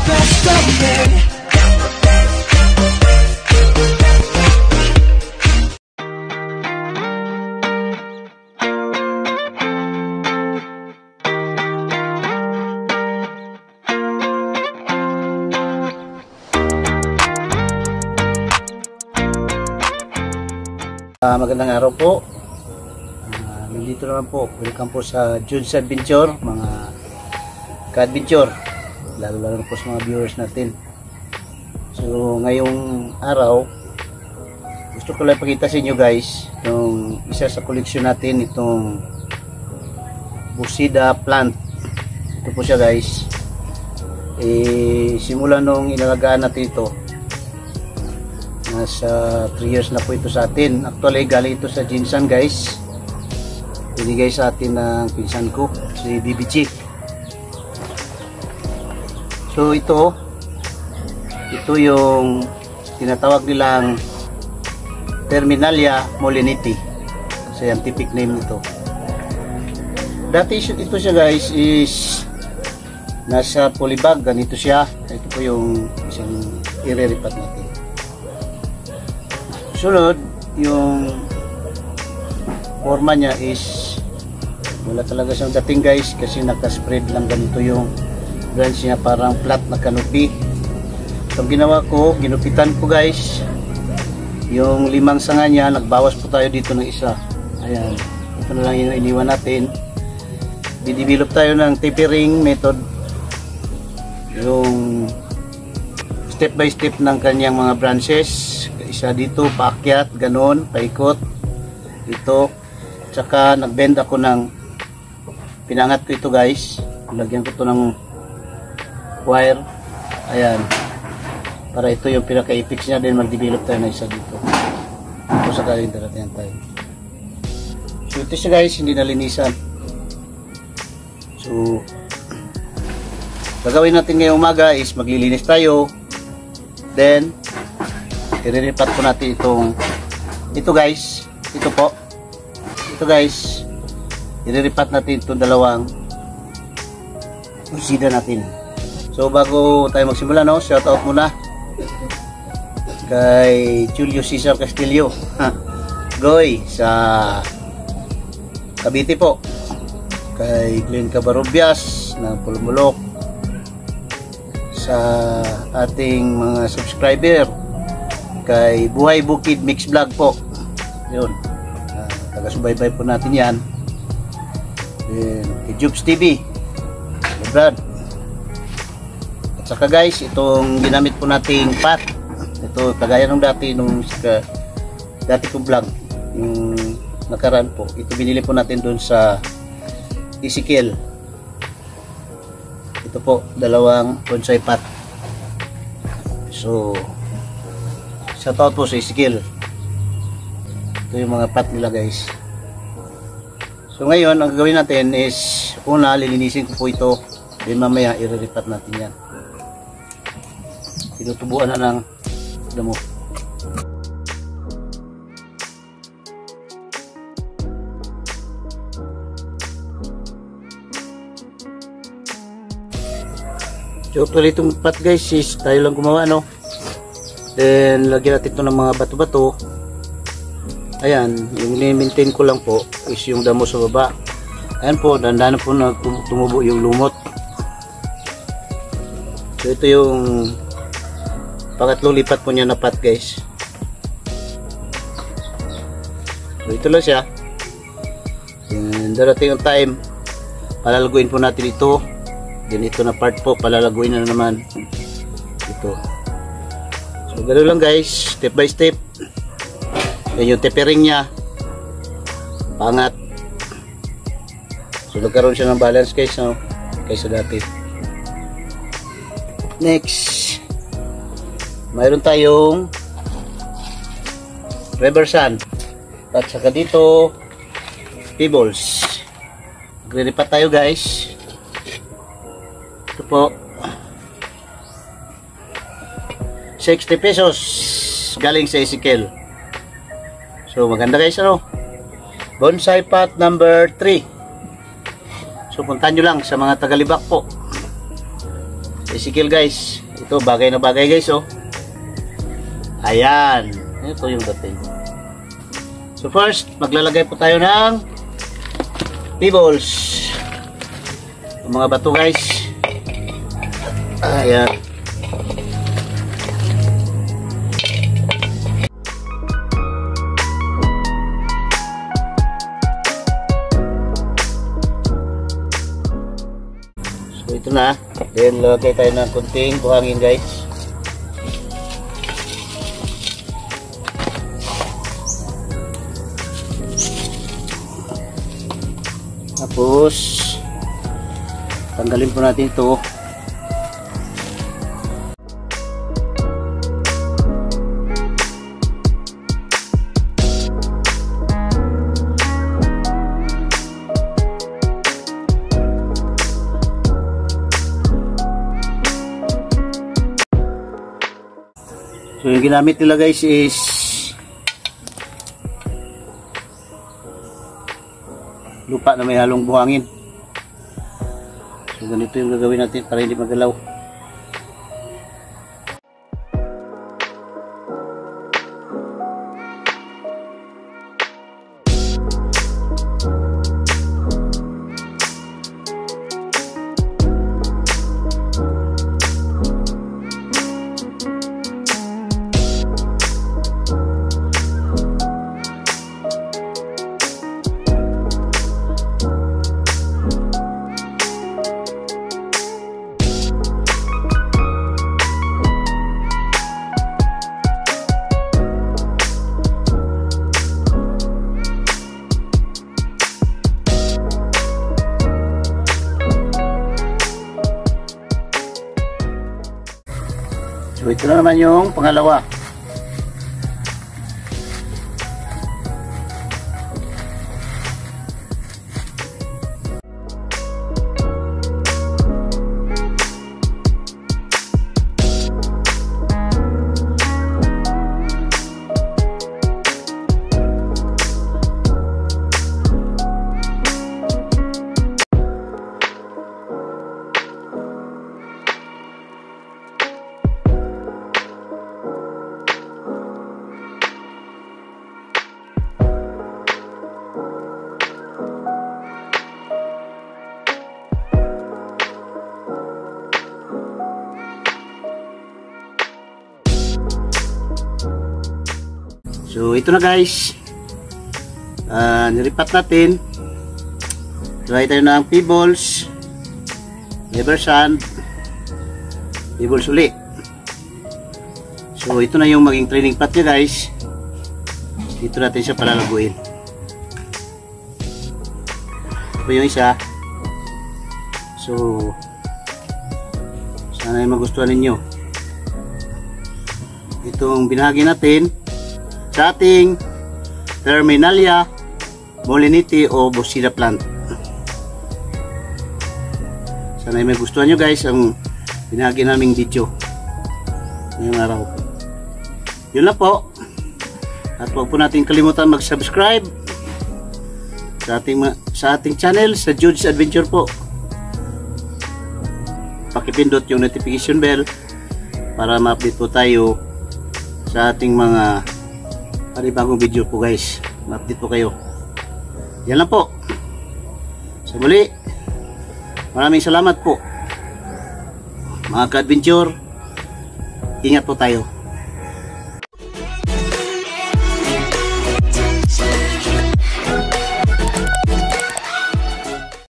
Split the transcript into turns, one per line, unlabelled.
best of me.
Magandang araw po. Nandito naman po. Welcome po sa June's Adventure, mga ka-adventure, lalo po sa mga viewers natin. So ngayong araw, gusto ko lang pakita sa inyo guys yung isa sa koleksyon natin, itong Busida plant. Ito po siya guys. Simula nung inalagaan natin ito, nasa 3 years na po ito sa atin. Actually galing ito sa Jinsan guys, binigay sa atin ng pinsan ko, si BBG. So ito yung tinatawag nilang Terminalia moliniti, scientific name nito. Dati ito siya guys is nasa polybag, ganito siya. Ito po yung isang ireripat natin. Sunod, yung forma niya is wala talaga siyang dating guys, kasi nakaspread lang ganito yung branch niya, parang flat na canopy. So ginawa ko, ginupitan ko guys yung 5 sanga niya. Nagbawas po tayo dito ng isa. Ayan, ito na lang yung iniwan natin. Didevelop tayo ng tapering method, yung step by step ng kanyang mga branches. Isa dito, paakyat, ganon, paikot ito. Tsaka nagbend ako ng, pinangat ko ito guys, lagyan ko ito ng wire. Ayan, para ito yung pinaka-apex niya. Then mag-develop tayo na isa dito kung sakaling darating tayo. So ito siya guys, hindi nalinisan. So gagawin natin ngayong umaga is maglilinis tayo, then iriripat po natin ito guys, ito guys, iriripat natin itong dalawang busida natin. So bago tayo magsimula, no, shout out muna kay Julio Cesar Castillo Goy sa Cavite po, kay Glenn Cabarobias ng Pulmulok, sa ating mga subscriber, kay Buhay Bukid Mix Vlog po, yun, taga-subaybay po natin yan. Then, kay Jubes TV, kay Brad, at saka guys, itong ginamit po nating pot, ito kagaya nung dati, nung dati kong vlog yung nakaraan po, ito binili po natin dun sa Ezekiel. Ito po, 2 bonsai pot. So shoutout po sa Ezekiel. Ito yung mga pot nila guys. So ngayon, ang gagawin natin is, una, lilinisin ko po ito, then mamaya ireripat natin yan. Tinutubuan na ng damo. So actually itong pot guys is tayo lang gumawa, no? Then lagyan natin ito ng mga bato-bato. Ayan, yung ni-maintain ko lang po is yung damo sa baba. Ayan po, dandanan po na tumubo yung lumot. So ito yung pangatlong lipat po niya na pot guys. So ito lang siya. And darating yung time, palalaguin po natin ito. Then ito na part po, palalaguin na naman ito. So ganoon lang guys, step by step. Yan yung tapering nya, pangat. So nagkaroon siya ng balance guys, no? Kaysa dati. Next, mayroon tayong rubber sand, at saka dito pebbles. Maglilipat tayo guys. Ito po, 60 pesos galing sa Ezekiel. So maganda guys, ano? Bonsai pot number 3. So puntahan nyo lang sa mga tagalibak po. tricycle guys. Ito bagay na bagay guys oh. Ayan. Ito yung dating. So first, maglalagay po tayo ng pebbles. Yung mga bato guys. Ayan. So ito na. Then lagay tayo ng kunting buhangin guys. Tapos tanggalin po natin ito. So yung ginamit nila guys is lupa na may halong buhangin. So ganito yung gagawin natin para hindi magalaw. So ito na naman yung pangalawa. So ito na guys, nilipat natin. Try tayo ng pebbles, never sand, pebbles uli. So ito na yung maging training pot niya guys. Dito natin siya palalaguin. Ito yung isa. So sana ay magustuhan ninyo. Itong binahagi natin sa ating Terminalia Moliniti o Bosida plant. Sana ay may gustuhan nyo guys ang binahagi naming video ngayong araw. Yun lang po. At huwag po natin kalimutan mag-subscribe sa ating channel sa Jude's Adventure po. Pakipindot yung notification bell para ma-update po tayo sa ating mga panibagong video po guys. Ma-update po kayo. Yan lang po. Sa muli, maraming salamat po mga ka-adventure. Ingat po tayo.